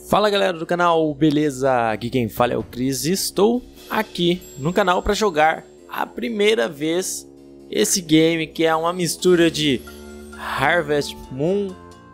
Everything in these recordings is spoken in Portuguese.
Fala galera do canal, beleza? Aqui quem fala é o Cris e estou aqui no canal para jogar a primeira vez esse game que é uma mistura de Harvest Moon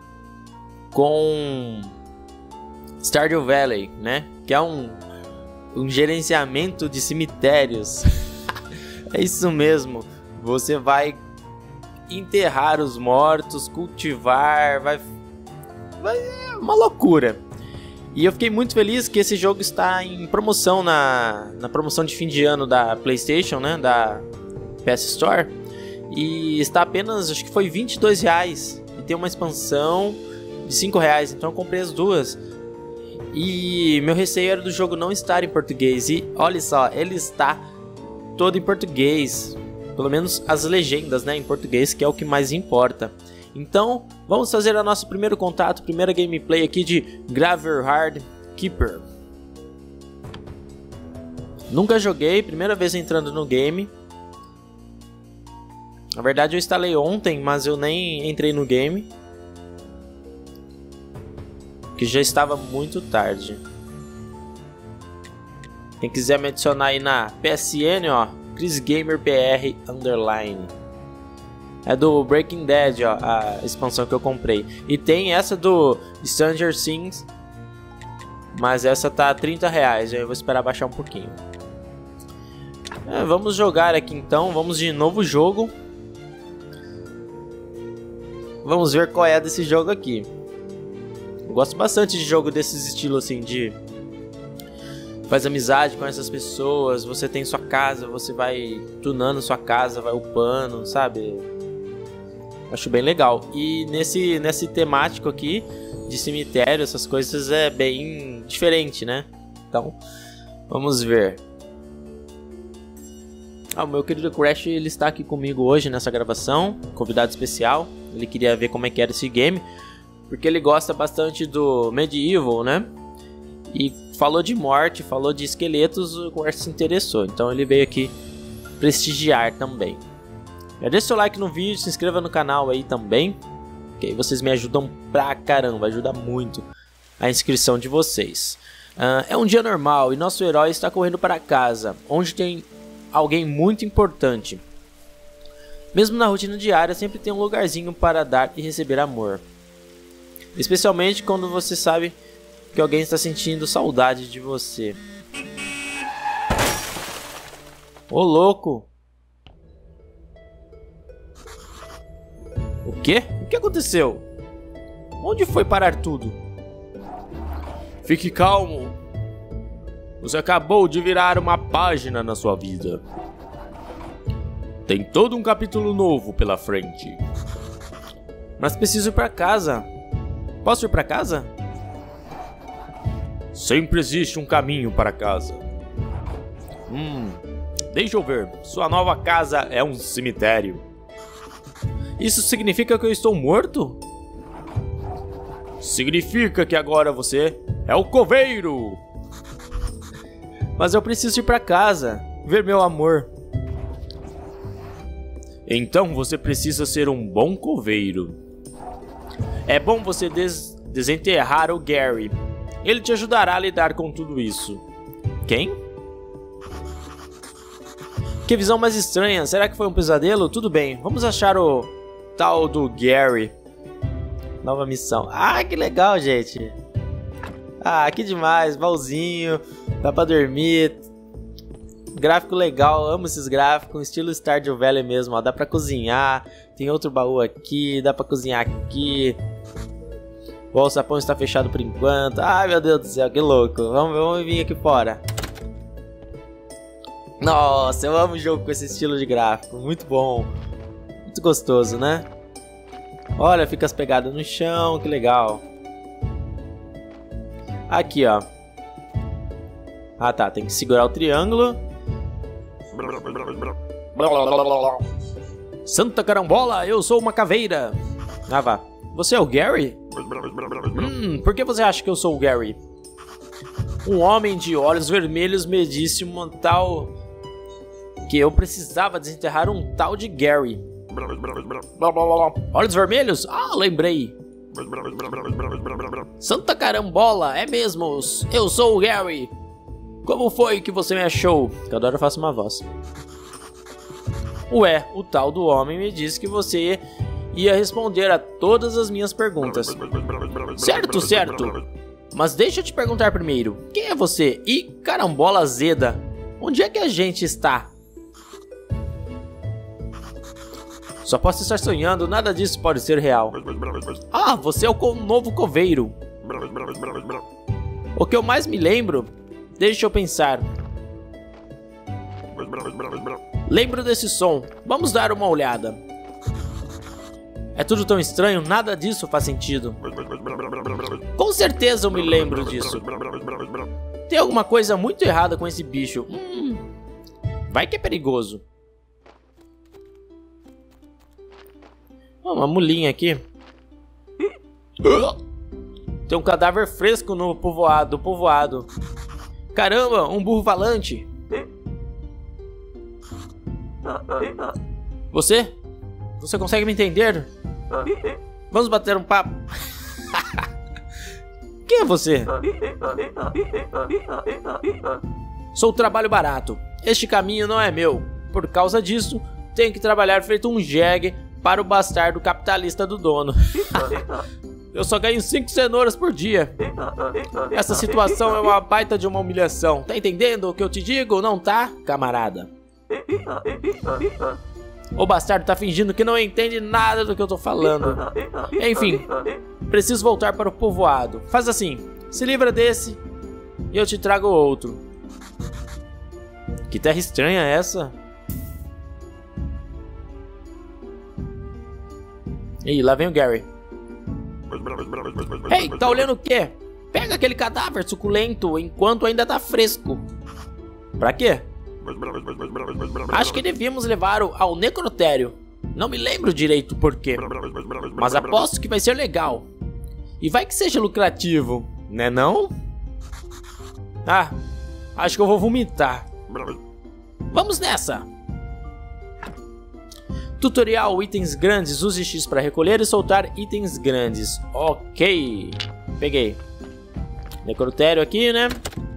com Stardew Valley, né? Que é um gerenciamento de cemitérios. É isso mesmo, você vai enterrar os mortos, cultivar, vai é uma loucura. E eu fiquei muito feliz que esse jogo está em promoção na promoção de fim de ano da PlayStation, né, da PS Store. E está apenas, acho que foi R$22. E tem uma expansão de R$5, então eu comprei as duas. E meu receio era do jogo não estar em português. E olha só, ele está todo em português. Pelo menos as legendas, né, em português, que é o que mais importa. Então, vamos fazer o nosso primeiro contato, primeira gameplay aqui de Graveyard Keeper. Nunca joguei, primeira vez entrando no game. Na verdade eu instalei ontem, mas eu nem entrei no game, que já estava muito tarde. Quem quiser me adicionar aí na PSN, ó, ChrisGamerBR _. É do Breaking Dead, ó, a expansão que eu comprei. E tem essa do Stranger Things, mas essa tá R$30, eu vou esperar baixar um pouquinho. Vamos jogar aqui então, vamos de novo jogo. Vamos ver qual é desse jogo aqui. Eu gosto bastante de jogo desses estilos assim, de faz amizade com essas pessoas, você tem sua casa, você vai tunando sua casa, vai upando, sabe? Acho bem legal. E nesse temático aqui de cemitério, essas coisas é bem diferente, né? Então, vamos ver. O meu querido Crash, ele está aqui comigo hoje nessa gravação, convidado especial. Ele queria ver como é que era esse game, porque ele gosta bastante do Medieval, né? E falou de morte, falou de esqueletos, o Crash se interessou. Então ele veio aqui prestigiar também. Deixa seu like no vídeo, se inscreva no canal aí também, que aí vocês me ajudam pra caramba, ajuda muito a inscrição de vocês. É um dia normal e nosso herói está correndo para casa, onde tem alguém muito importante. Mesmo na rotina diária, sempre tem um lugarzinho para dar e receber amor. Especialmente quando você sabe que alguém está sentindo saudade de você. Ô louco! O quê? O que aconteceu? Onde foi parar tudo? Fique calmo. Você acabou de virar uma página na sua vida. Tem todo um capítulo novo pela frente. Mas preciso ir para casa. Posso ir para casa? Sempre existe um caminho para casa. Deixa eu ver. Sua nova casa é um cemitério. Isso significa que eu estou morto? Significa que agora você é o coveiro. Mas eu preciso ir para casa, ver meu amor. Então você precisa ser um bom coveiro. É bom você desenterrar o Gary. Ele te ajudará a lidar com tudo isso. Quem? Que visão mais estranha. Será que foi um pesadelo? Tudo bem, vamos achar o tal do Gary. Nova missão. Ah, que legal, gente. Ah, que demais. Baúzinho. Dá pra dormir. Gráfico legal. Amo esses gráficos. Estilo Stardew Valley mesmo. Ó. Dá pra cozinhar. Tem outro baú aqui. Dá pra cozinhar aqui. O alçapão está fechado por enquanto. Ai, meu Deus do céu. Que louco. Vamos vir aqui fora. Nossa, eu amo jogo com esse estilo de gráfico. Muito bom. Muito gostoso, né? Olha, fica as pegadas no chão, que legal. Aqui, ó. Ah, tá, tem que segurar o triângulo. Santa carambola, eu sou uma caveira. Ah, vá. Você é o Gary? Por que você acha que eu sou o Gary? Um homem de olhos vermelhos me disse uma tal... que eu precisava desenterrar um tal de Gary. Olhos vermelhos? Ah, lembrei. Santa carambola, é mesmo? Eu sou o Gary. Como foi que você me achou? Que agora eu faço uma voz. Ué, o tal do homem me disse que você ia responder a todas as minhas perguntas. Certo, certo. Mas deixa eu te perguntar primeiro. Quem é você? E carambola azeda, onde é que a gente está? Só posso estar sonhando, nada disso pode ser real. Ah, você é o novo coveiro. O que eu mais me lembro... Deixa eu pensar. Lembro desse som. Vamos dar uma olhada. É tudo tão estranho, nada disso faz sentido. Com certeza eu me lembro disso. Tem alguma coisa muito errada com esse bicho. Vai que é perigoso. Uma mulinha aqui. Tem um cadáver fresco no povoado. Caramba, um burro falante. Você consegue me entender? Vamos bater um papo. Quem é você? Sou trabalho barato. Este caminho não é meu. Por causa disso, tenho que trabalhar feito um jegue para o bastardo capitalista do dono. Eu só ganho 5 cenouras por dia. Essa situação é uma baita de uma humilhação. Tá entendendo o que eu te digo? Não tá, camarada? O bastardo tá fingindo que não entende nada do que eu tô falando. Enfim, preciso voltar para o povoado. Faz assim, se livra desse e eu te trago outro. Que terra estranha é essa? Ih, lá vem o Gary. Ei, tá olhando o quê? Pega aquele cadáver suculento enquanto ainda tá fresco. Pra quê? Acho que devíamos levá-lo ao necrotério. Não me lembro direito por quê, mas aposto que vai ser legal. E vai que seja lucrativo, né não? Ah, acho que eu vou vomitar. Vamos nessa! Tutorial itens grandes, use X para recolher e soltar itens grandes. Ok, peguei. Necrotério aqui, né?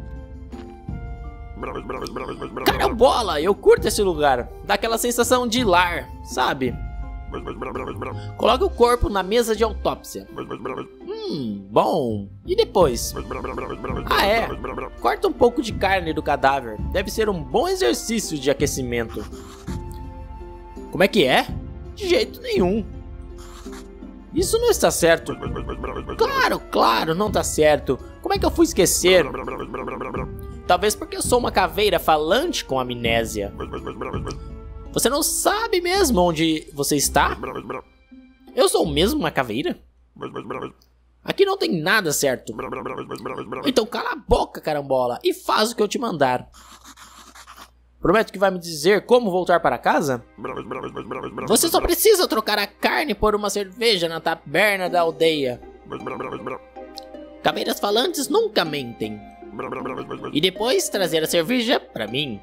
Carambola, eu curto esse lugar. Dá aquela sensação de lar, sabe? Coloque o corpo na mesa de autópsia. Bom. E depois? Ah, é. Corta um pouco de carne do cadáver. Deve ser um bom exercício de aquecimento. Como é que é? De jeito nenhum. Isso não está certo. Claro, não está certo. Como é que eu fui esquecer? Talvez porque eu sou uma caveira falante com amnésia. Você não sabe mesmo onde você está? Eu sou mesmo uma caveira? Aqui não tem nada certo. Então cala a boca, carambola, e faz o que eu te mandar. Prometo que vai me dizer como voltar para casa? Você só precisa trocar a carne por uma cerveja na taberna da aldeia. Caveiras falantes nunca mentem. E depois trazer a cerveja para mim.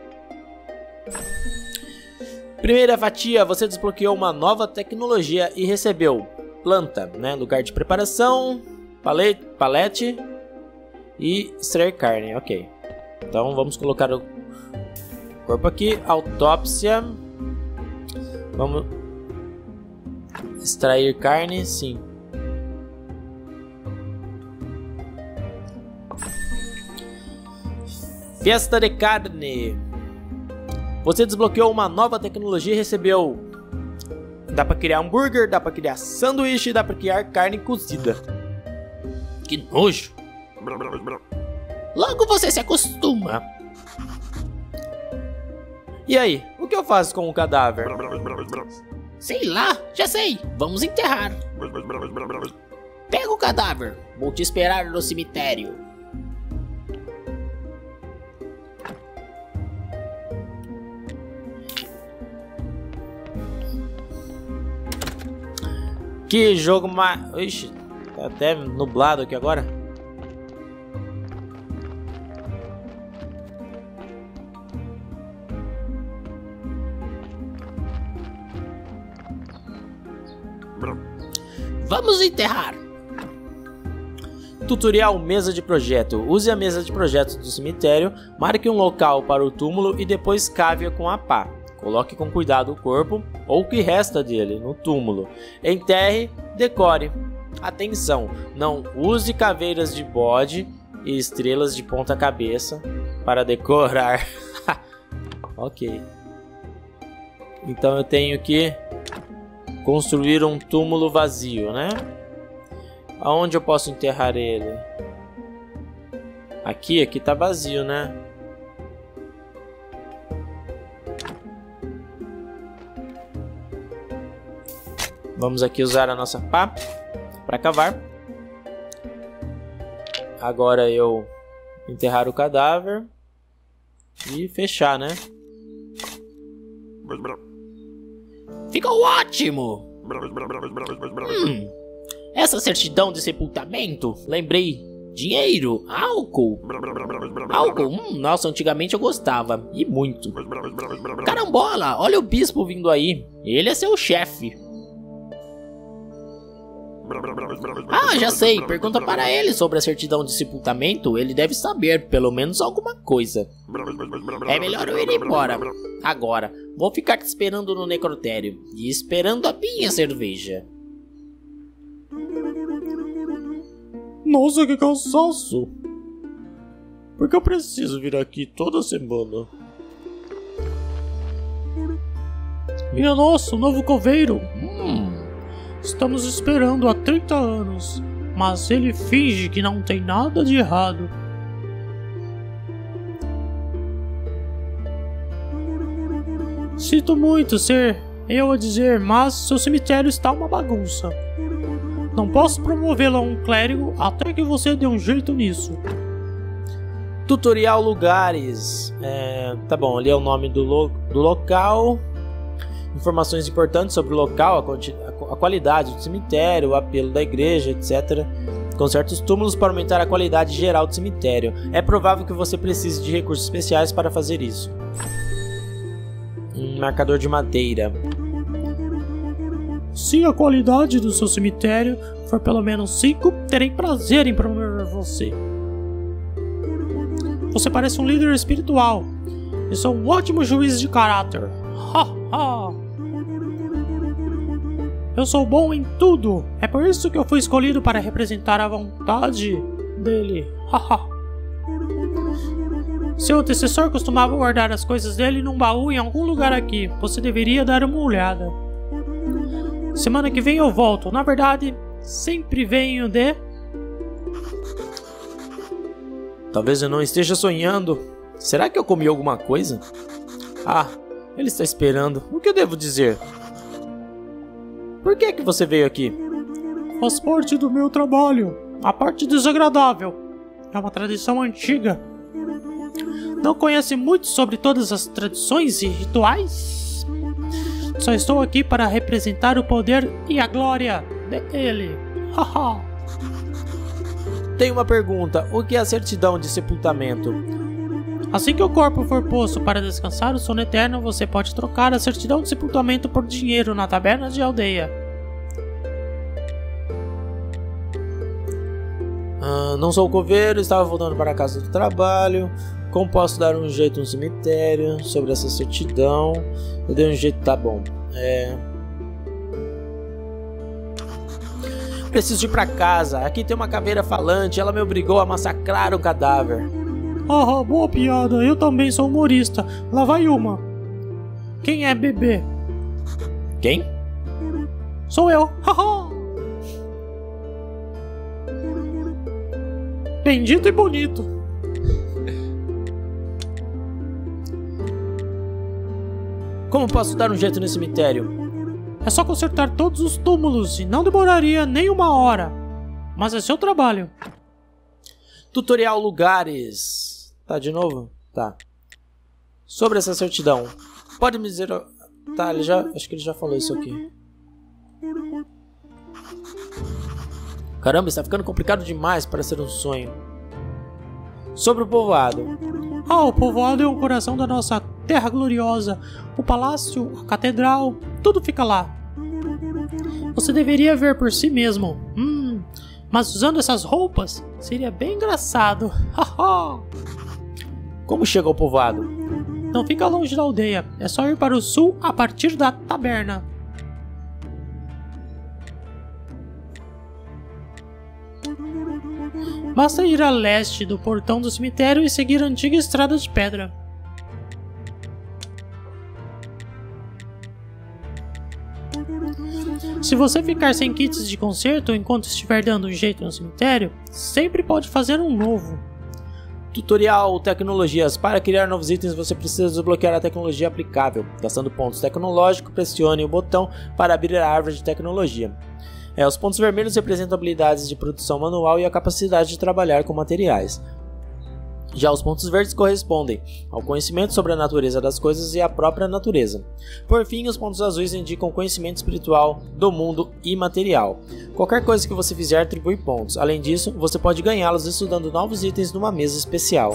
Primeira fatia, você desbloqueou uma nova tecnologia e recebeu planta, né? Lugar de preparação, palete e extrair carne, ok. Então vamos colocar o corpo aqui, autópsia. Vamos extrair carne, sim. Festa de carne. Você desbloqueou uma nova tecnologia e recebeu. Dá pra criar hambúrguer, dá pra criar sanduíche, dá pra criar carne cozida. Que nojo. Logo você se acostuma. E aí, o que eu faço com o cadáver? Sei lá, já sei. Vamos enterrar. Pega o cadáver. Vou te esperar no cemitério. Que jogo mais... Ixi, tá até nublado aqui agora. Vamos enterrar. Tutorial Mesa de Projeto. Use a mesa de projeto do cemitério, marque um local para o túmulo e depois cave-a com a pá. Coloque com cuidado o corpo ou o que resta dele no túmulo. Enterre, decore. Atenção, não use caveiras de bode e estrelas de ponta cabeça para decorar. Ok. Então eu tenho que construir um túmulo vazio, né? Aonde eu posso enterrar ele? Aqui tá vazio, né? Vamos aqui usar a nossa pá para cavar. Agora eu enterrar o cadáver e fechar, né? Ficou ótimo! Essa certidão de sepultamento, lembrei, dinheiro, álcool. Álcool, nossa, antigamente eu gostava, e muito. Carambola, olha o bispo vindo aí, ele é seu chefe. Ah, já sei, pergunta para ele sobre a certidão de sepultamento, ele deve saber pelo menos alguma coisa. É melhor eu ir embora, agora, vou ficar te esperando no necrotério, e esperando a minha cerveja. Nossa, que cansaço! Por que eu preciso vir aqui toda semana? Minha nossa, o novo coveiro! Estamos esperando há 30 anos, mas ele finge que não tem nada de errado. Sinto muito ser eu a dizer, mas seu cemitério está uma bagunça. Não posso promovê-lo a um clérigo até que você dê um jeito nisso. Tutorial Lugares. Tá bom, ali é o nome do local. Informações importantes sobre o local, a qualidade do cemitério, o apelo da igreja, etc. Conserte os túmulos para aumentar a qualidade geral do cemitério. É provável que você precise de recursos especiais para fazer isso. Um marcador de madeira. Se a qualidade do seu cemitério for pelo menos 5, terei prazer em promover você. Você parece um líder espiritual e sou um ótimo juiz de caráter. Eu sou bom em tudo. É por isso que eu fui escolhido para representar a vontade dele. Seu antecessor costumava guardar as coisas dele num baú em algum lugar aqui. Você deveria dar uma olhada. Semana que vem eu volto. Na verdade, sempre venho de... Talvez eu não esteja sonhando. Será que eu comi alguma coisa? Ah, ele está esperando. O que eu devo dizer? Por que você veio aqui? Faz parte do meu trabalho. A parte desagradável. É uma tradição antiga. Não conhece muito sobre todas as tradições e rituais? Só estou aqui para representar o poder e a glória dele. Tenho uma pergunta. O que é a certidão de sepultamento? Assim que o corpo for posto para descansar o sono eterno, você pode trocar a certidão de sepultamento por dinheiro na taberna de aldeia. Não sou coveiro, estava voltando para a casa do trabalho. Como posso dar um jeito no cemitério? Sobre essa certidão. Eu dei um jeito, tá bom. Preciso ir para casa. Aqui tem uma caveira falante. Ela me obrigou a massacrar um cadáver. Boa piada. Eu também sou humorista. Lá vai uma. Quem é bebê? Quem? Sou eu. Bendito e bonito. Como posso dar um jeito nesse cemitério? É só consertar todos os túmulos e não demoraria nem uma hora. Mas é seu trabalho. Tutorial Lugares. Tá, de novo? Tá. Sobre essa certidão. Pode me dizer... Tá, acho que ele já falou isso aqui. Caramba, está ficando complicado demais para ser um sonho. Sobre o povoado. O povoado é o coração da nossa terra gloriosa. O palácio, a catedral, tudo fica lá. Você deveria ver por si mesmo. Mas usando essas roupas, seria bem engraçado. Como chega ao povoado? Não fica longe da aldeia. É só ir para o sul a partir da taberna. Basta ir a leste do portão do cemitério e seguir a antiga estrada de pedra. Se você ficar sem kits de conserto enquanto estiver dando um jeito no cemitério, sempre pode fazer um novo. Tutorial Tecnologias. Para criar novos itens você precisa desbloquear a tecnologia aplicável. Gastando pontos tecnológicos, pressione o botão para abrir a árvore de tecnologia. Os pontos vermelhos representam habilidades de produção manual e a capacidade de trabalhar com materiais. Já os pontos verdes correspondem ao conhecimento sobre a natureza das coisas e a própria natureza. Por fim, os pontos azuis indicam conhecimento espiritual do mundo imaterial. Qualquer coisa que você fizer atribui pontos. Além disso, você pode ganhá-los estudando novos itens numa mesa especial.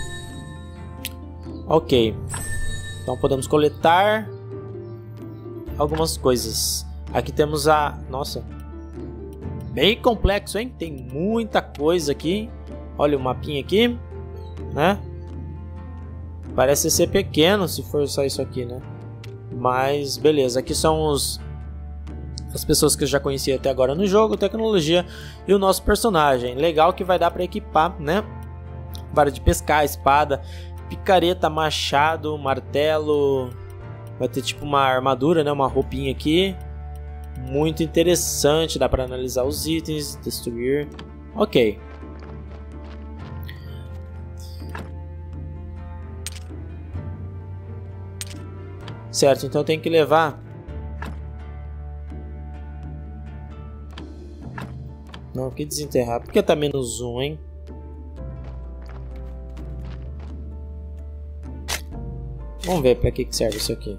Ok. Então podemos coletar algumas coisas. Aqui temos a... Nossa. Bem complexo, hein? Tem muita coisa aqui. Olha o mapinha aqui. Né? Parece ser pequeno se for só isso aqui, né? Mas beleza, aqui são as pessoas que eu já conhecia até agora no jogo, tecnologia e o nosso personagem. Legal que vai dar para equipar, né? Vara de pescar, espada, picareta, machado, martelo. Vai ter tipo uma armadura, né? Uma roupinha aqui. Muito interessante, dá para analisar os itens, destruir. Ok. Certo, então tem que levar... Não, que desenterrar. Por que tá menos 1, hein? Vamos ver pra que serve isso aqui.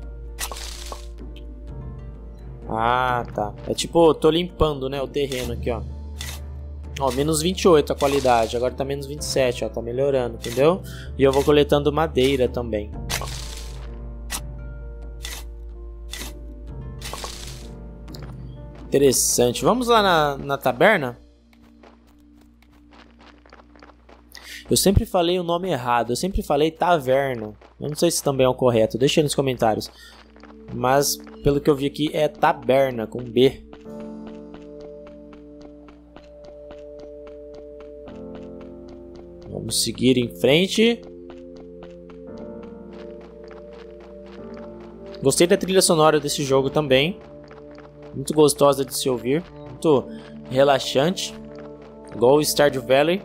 Ah, tá. É tipo, eu tô limpando, né, o terreno aqui, ó. Ó, menos 28 a qualidade. Agora tá menos 27, ó. Tá melhorando, entendeu? E eu vou coletando madeira também. Interessante. Vamos lá na taberna? Eu sempre falei o nome errado. Eu sempre falei taverna. Eu não sei se também é o correto. Deixa aí nos comentários. Mas, pelo que eu vi aqui, é taberna, com B. Vamos seguir em frente. Gostei da trilha sonora desse jogo também. Muito gostosa de se ouvir. Muito relaxante. Igual o Stardew Valley.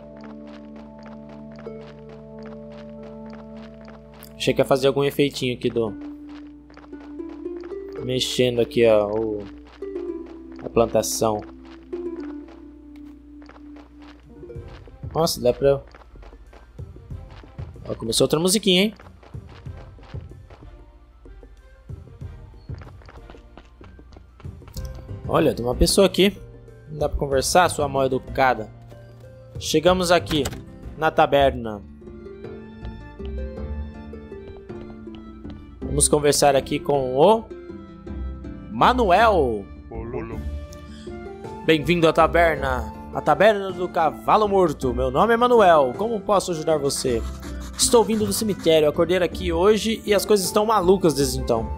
Achei que ia fazer algum efeitinho aqui do... Mexendo aqui, ó, a plantação. Nossa, dá pra... Ó, começou outra musiquinha, hein? Olha, tem uma pessoa aqui. Não dá pra conversar, sua mal educada. Chegamos aqui, na taberna. Vamos conversar aqui com o... Manuel. Bem-vindo à taberna. A taberna do cavalo morto. Meu nome é Manuel. Como posso ajudar você? Estou vindo do cemitério. Acordei aqui hoje e as coisas estão malucas desde então.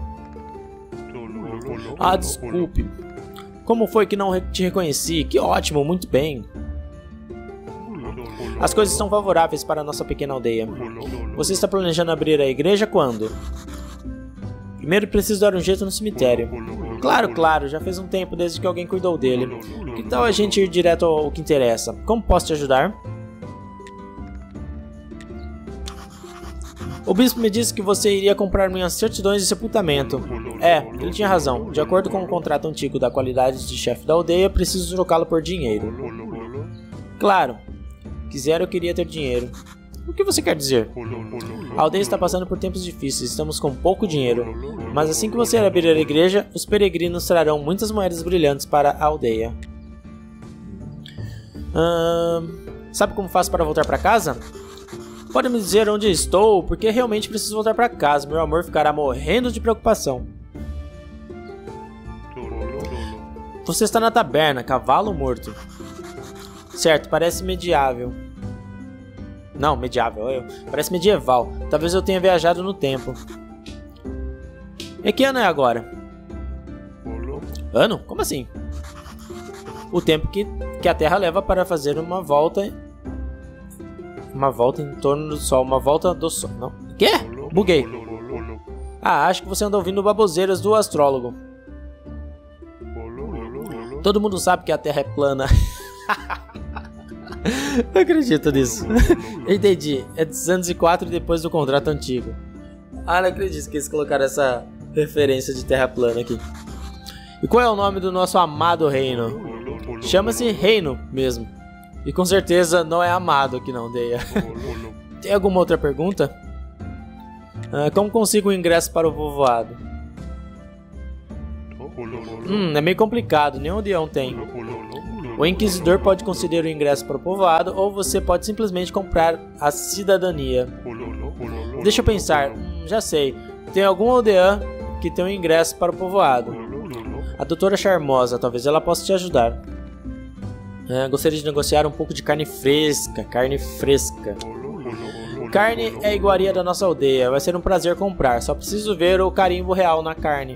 Ah, desculpe. Como foi que não te reconheci? Que ótimo, muito bem. As coisas estão favoráveis para a nossa pequena aldeia. Você está planejando abrir a igreja quando? Primeiro preciso dar um jeito no cemitério. Claro, claro, já fez um tempo desde que alguém cuidou dele. Que tal a gente ir direto ao que interessa? Como posso te ajudar? O bispo me disse que você iria comprar minhas certidões de sepultamento. É, ele tinha razão. De acordo com o contrato antigo da qualidade de chefe da aldeia, preciso trocá-lo por dinheiro. Claro. Eu queria ter dinheiro. O que você quer dizer? A aldeia está passando por tempos difíceis, estamos com pouco dinheiro. Mas assim que você abrir a igreja, os peregrinos trarão muitas moedas brilhantes para a aldeia. Sabe como faço para voltar para casa? Pode me dizer onde estou, porque realmente preciso voltar para casa. Meu amor ficará morrendo de preocupação. Você está na taberna, cavalo morto. Certo, parece medieval. Não, medieval. Parece medieval. Talvez eu tenha viajado no tempo. E que ano é agora? Ano? Como assim? O tempo que a Terra leva para fazer uma volta em torno do Sol. Uma volta do Sol. Não. Quê? Buguei. Ah, acho que você anda ouvindo baboseiras do astrólogo. Todo mundo sabe que a Terra é plana. Não acredito nisso. Entendi. É 204 depois do contrato antigo. Ah, não acredito que eles colocaram essa referência de Terra plana aqui. E qual é o nome do nosso amado reino? Chama-se Reino mesmo. E com certeza não é amado aqui na aldeia. Tem alguma outra pergunta? Como consigo o ingresso para o povoado? É meio complicado, nenhum aldeão tem. O Inquisidor pode conceder o ingresso para o povoado ou você pode simplesmente comprar a cidadania. Deixa eu pensar, já sei. Tem algum aldeão que tem um ingresso para o povoado. A doutora Charmosa, talvez ela possa te ajudar. Gostaria de negociar um pouco de carne fresca. Carne é a iguaria da nossa aldeia. Vai ser um prazer comprar. Só preciso ver o carimbo real na carne.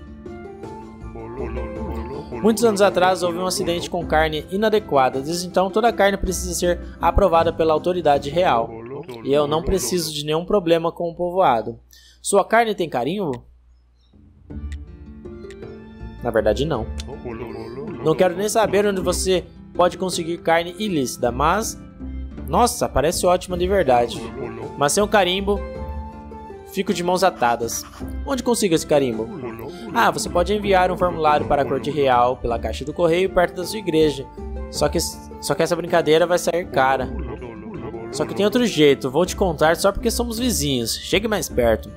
Muitos anos atrás houve um acidente com carne inadequada. Desde então toda a carne precisa ser aprovada pela autoridade real. E eu não preciso de nenhum problema com o povoado. Sua carne tem carimbo? Na verdade não. Não quero nem saber onde você pode conseguir carne ilícita, mas... Nossa, parece ótima de verdade. Mas sem um carimbo, fico de mãos atadas. Onde consigo esse carimbo? Ah, você pode enviar um formulário para a corte real pela caixa do correio perto da sua igreja. Só que essa brincadeira vai sair cara. Só que tem outro jeito, vou te contar só porque somos vizinhos. Chegue mais perto.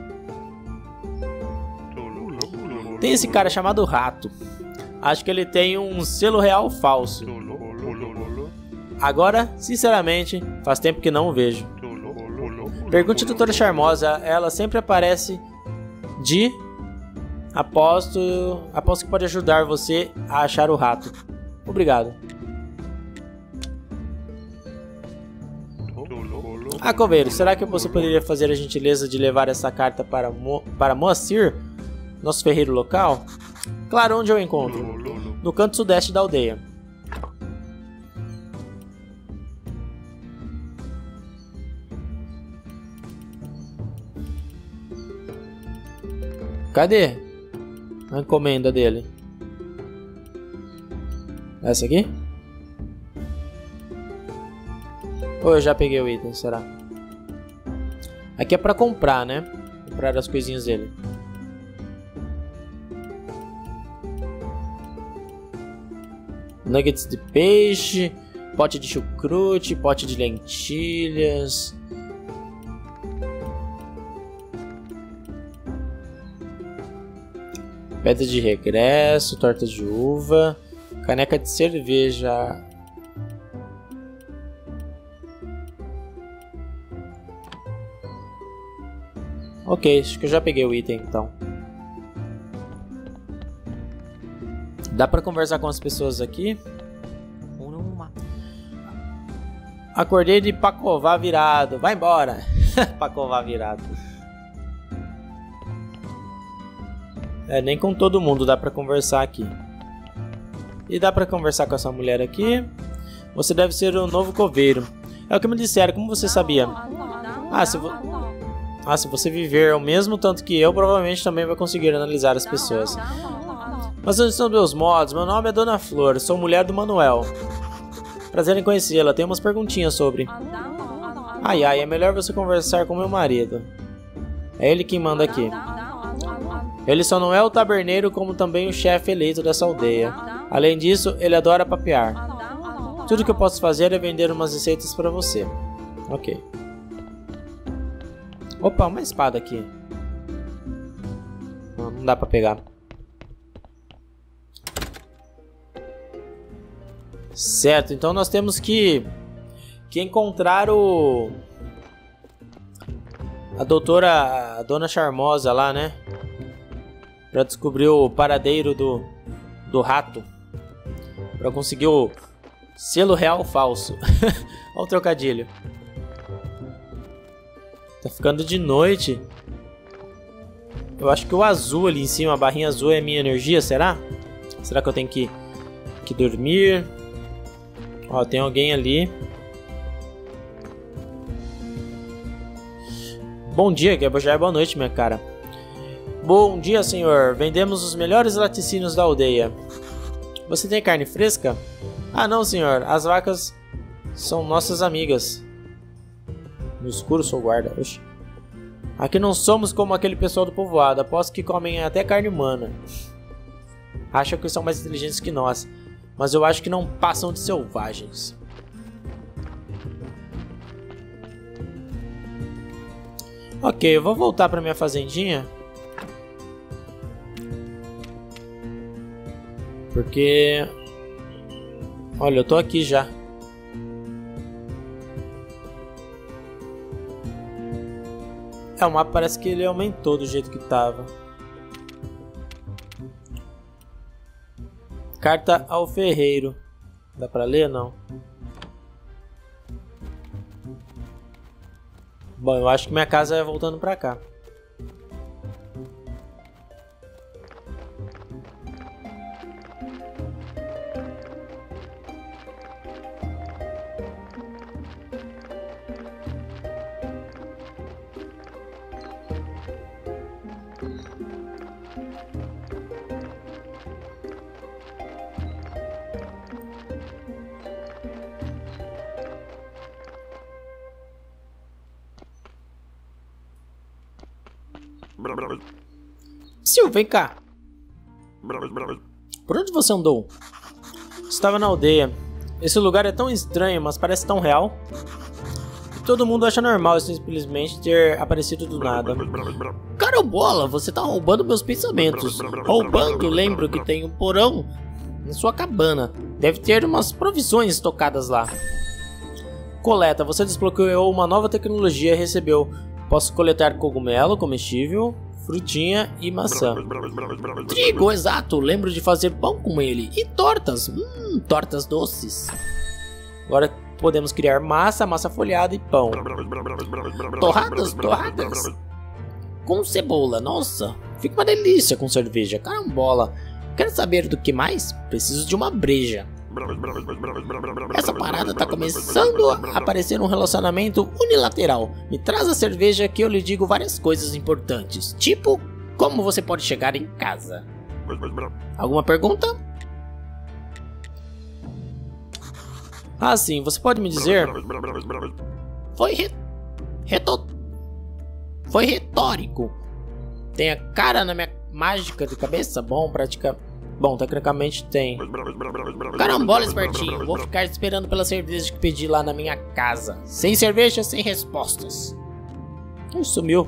Tem esse cara chamado Rato. Acho que ele tem um selo real falso. Agora, sinceramente, faz tempo que não o vejo. Pergunte à doutora Charmosa, ela sempre aparece de... Aposto que pode ajudar você a achar o rato. Obrigado. Coveiro, será que você poderia fazer a gentileza de levar essa carta para Moacir, nosso ferreiro local? Claro, onde eu encontro? No canto sudeste da aldeia. Cadê a encomenda dele? Essa aqui? Ou eu já peguei o item, será? Aqui é pra comprar, né? Comprar as coisinhas dele. Nuggets de peixe, pote de chucrute, pote de lentilhas. Pedra de regresso, torta de uva, caneca de cerveja. Ok, acho que eu já peguei o item então. Dá pra conversar com as pessoas aqui. Acordei de Pacová virado. Vai embora. Pacová virado. Nem com todo mundo dá pra conversar aqui. E dá pra conversar com essa mulher aqui. Você deve ser o novo coveiro. É o que me disseram, como você sabia? Se você viver o mesmo tanto que eu, provavelmente também vai conseguir analisar as pessoas. Mas onde estão meus modos? Meu nome é Dona Flor, sou mulher do Manuel. Prazer em conhecê-la, tenho umas perguntinhas sobre... é melhor você conversar com meu marido. É ele quem manda aqui. Ele só não é o taberneiro, como também o chefe eleito dessa aldeia. Além disso, ele adora papear. Tudo que eu posso fazer é vender umas receitas pra você. Ok. Opa, uma espada aqui. Não dá pra pegar. Certo, então nós temos que encontrar a Dona Charmosa lá, né? Pra descobrir o paradeiro do do rato pra conseguir o selo real falso. Olha o trocadilho. Tá ficando de noite. Eu acho que o azul ali em cima, a barrinha azul é minha energia, será? Será que eu tenho que dormir? Ó, tem alguém ali. Bom dia, que já é boa noite, minha cara. Bom dia, senhor. Vendemos os melhores laticínios da aldeia. Você tem carne fresca? Ah, não, senhor. As vacas são nossas amigas. No escuro sou guarda. Oxi. Aqui não somos como aquele pessoal do povoado. Aposto que comem até carne humana. Acham que são mais inteligentes que nós. Mas eu acho que não passam de selvagens. Ok, eu vou voltar para minha fazendinha. Porque... olha, eu tô aqui já. O mapa parece que ele aumentou do jeito que tava. Carta ao ferreiro. Dá pra ler? Não. Bom, eu acho que minha casa é voltando pra cá. Sil, vem cá. Por onde você andou? Estava na aldeia. Esse lugar é tão estranho, mas parece tão real. Todo mundo acha normal simplesmente ter aparecido do nada. Carambola, você tá roubando meus pensamentos. Roubando, lembro que tem um porão na sua cabana. Deve ter umas provisões estocadas lá. Coleta, você desbloqueou uma nova tecnologia e recebeu. Posso coletar cogumelo comestível, frutinha e maçã. Trigo, exato. Lembro de fazer pão com ele. E tortas. Tortas doces. Agora podemos criar massa folhada e pão. Torradas. Com cebola, nossa. Fica uma delícia com cerveja. Carambola. Quer saber do que mais? Preciso de uma breja. Essa parada tá começando a aparecer um relacionamento unilateral. Me traz a cerveja que eu lhe digo várias coisas importantes. Tipo, como você pode chegar em casa. Alguma pergunta? Ah, sim. Você pode me dizer? Foi retórico. Tem a cara na minha mágica de cabeça? Bom, tecnicamente tem. Carambola, espertinho. Vou ficar esperando pela cerveja que pedi lá na minha casa. Sem cerveja, sem respostas. Sumiu.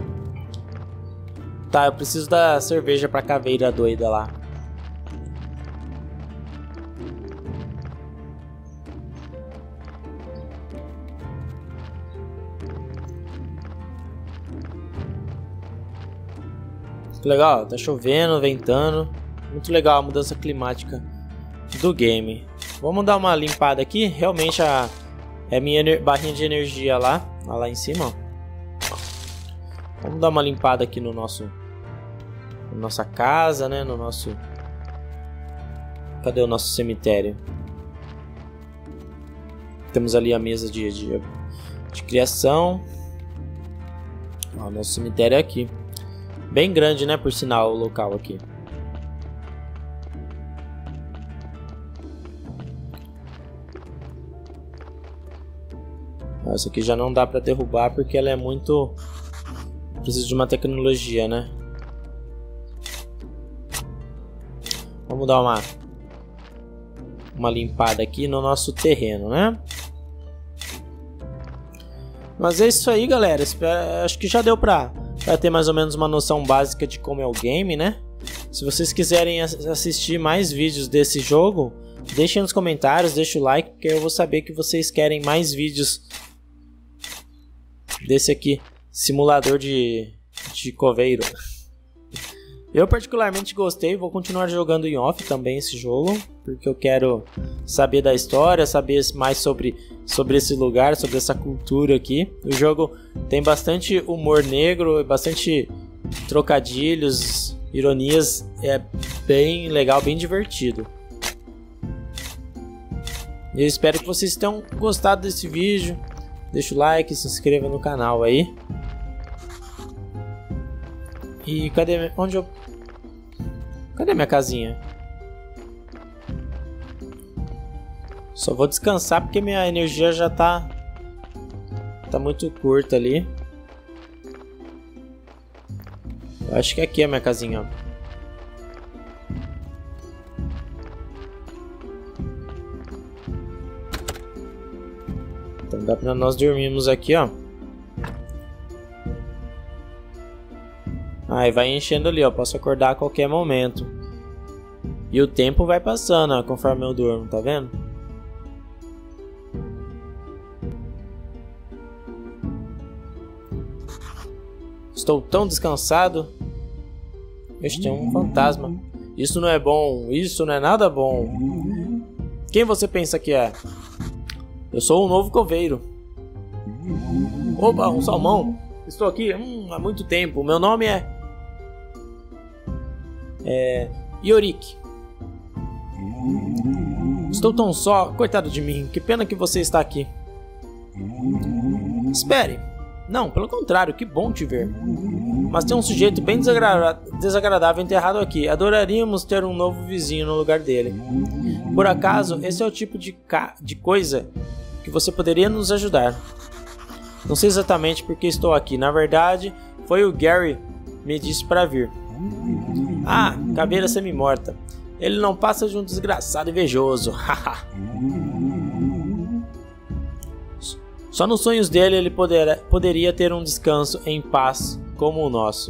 Tá, eu preciso da cerveja pra caveira doida lá. Que legal, tá chovendo, ventando. Muito legal a mudança climática do game. Vamos dar uma limpada aqui. Realmente é minha barrinha de energia lá em cima. Ó. Vamos dar uma limpada aqui no nossa casa, né? Cadê o nosso cemitério? Temos ali a mesa de criação. Ó, nosso cemitério é aqui. Bem grande, né? Por sinal, o local aqui. Essa aqui já não dá pra derrubar porque ela é muito... Precisa de uma tecnologia, né? Vamos dar uma limpada aqui no nosso terreno, né? Mas é isso aí, galera. Acho que já deu pra ter mais ou menos uma noção básica de como é o game, né? Se vocês quiserem assistir mais vídeos desse jogo, deixem nos comentários, deixem o like, porque eu vou saber que vocês querem mais vídeos desse aqui, simulador de coveiro. Eu particularmente gostei, vou continuar jogando em off também esse jogo, porque eu quero saber da história, saber mais sobre esse lugar, sobre essa cultura aqui. O jogo tem bastante humor negro, bastante trocadilhos, ironias, é bem legal, bem divertido. Eu espero que vocês tenham gostado desse vídeo. Deixa o like, se inscreva no canal aí. E cadê minha casinha? Só vou descansar porque minha energia já tá muito curta ali. Eu acho que aqui é a minha casinha, ó. Então dá pra nós dormirmos aqui, ó. Aí vai enchendo ali, ó. Posso acordar a qualquer momento. E o tempo vai passando, ó, conforme eu durmo, tá vendo? Estou tão descansado. Este é um fantasma. Isso não é bom. Isso não é nada bom. Quem você pensa que é? Eu sou um novo coveiro. Opa, um salmão. Estou aqui há muito tempo. Meu nome é Yorick. Estou tão só. Coitado de mim. Que pena que você está aqui. Espere. Não, pelo contrário. Que bom te ver. Mas tem um sujeito bem desagradável enterrado aqui. Adoraríamos ter um novo vizinho no lugar dele. Por acaso, esse é o tipo de coisa que você poderia nos ajudar. Não sei exatamente porque estou aqui. Na verdade, foi o Gary me disse para vir. Ah, caveira semi-morta. Ele não passa de um desgraçado invejoso. Só nos sonhos dele ele poderia ter um descanso em paz como o nosso.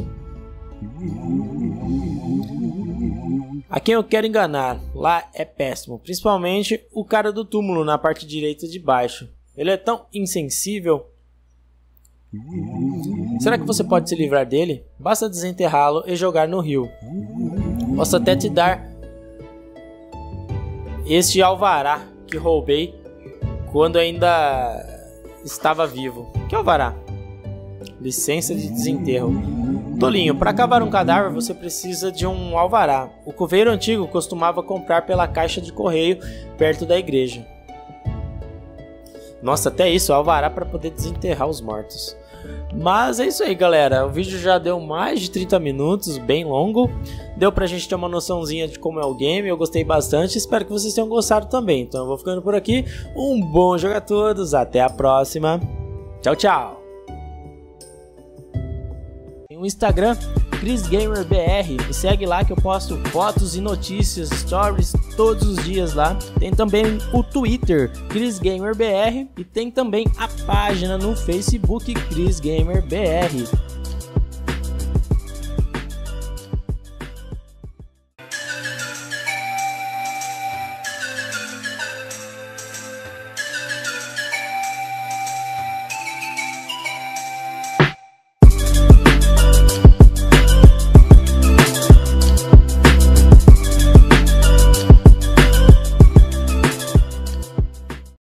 A quem eu quero enganar lá é péssimo, principalmente o cara do túmulo na parte direita de baixo. Ele é tão insensível. Será que você pode se livrar dele? Basta desenterrá-lo e jogar no rio. Posso até te dar este alvará que roubei quando ainda estava vivo. Que alvará? Licença de desenterro. Tolinho, para cavar um cadáver você precisa de um alvará. O coveiro antigo costumava comprar pela caixa de correio perto da igreja. Nossa, até isso, alvará para poder desenterrar os mortos. Mas é isso aí, galera. O vídeo já deu mais de 30 minutos, bem longo. Deu pra gente ter uma noçãozinha de como é o game. Eu gostei bastante, espero que vocês tenham gostado também. Então eu vou ficando por aqui. Um bom jogo a todos, até a próxima. Tchau, tchau. Tem o Instagram, ChrisGamerBR. Me segue lá que eu posto fotos e notícias, stories todos os dias lá. Tem também o Twitter, ChrisGamerBR. E tem também a página no Facebook, ChrisGamerBR.